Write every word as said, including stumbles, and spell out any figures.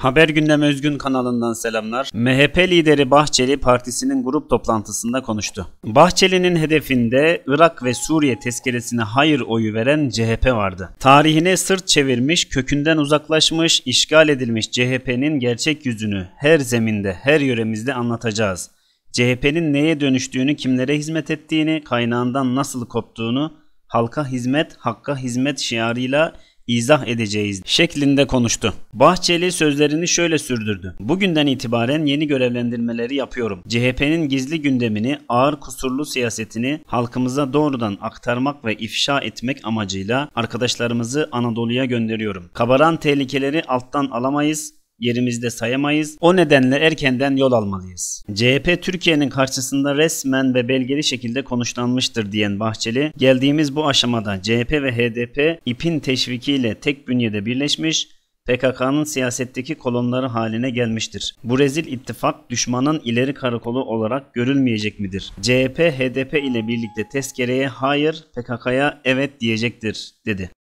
Haber Gündem Özgün kanalından selamlar. M H P lideri Bahçeli partisinin grup toplantısında konuştu. Bahçeli'nin hedefinde Irak ve Suriye tezkeresine hayır oyu veren C H P vardı. Tarihine sırt çevirmiş, kökünden uzaklaşmış, işgal edilmiş C H P'nin gerçek yüzünü her zeminde, her yöremizde anlatacağız. C H P'nin neye dönüştüğünü, kimlere hizmet ettiğini, kaynağından nasıl koptuğunu, halka hizmet, hakka hizmet şiarıyla izah edeceğiz şeklinde konuştu. Bahçeli sözlerini şöyle sürdürdü. Bugünden itibaren yeni görevlendirmeleri yapıyorum. C H P'nin gizli gündemini, ağır kusurlu siyasetini halkımıza doğrudan aktarmak ve ifşa etmek amacıyla arkadaşlarımızı Anadolu'ya gönderiyorum. Kabaran tehlikeleri alttan alamayız, yerimizde sayamayız. O nedenle erkenden yol almalıyız. C H P Türkiye'nin karşısında resmen ve belgeli şekilde konuşlanmıştır diyen Bahçeli, geldiğimiz bu aşamada C H P ve H D P ipin teşvikiyle tek bünyede birleşmiş, P K K'nın siyasetteki kolonları haline gelmiştir. Bu rezil ittifak düşmanın ileri karakolu olarak görülmeyecek midir? C H P H D P ile birlikte tezkereye hayır, P K K'ya evet diyecektir, dedi.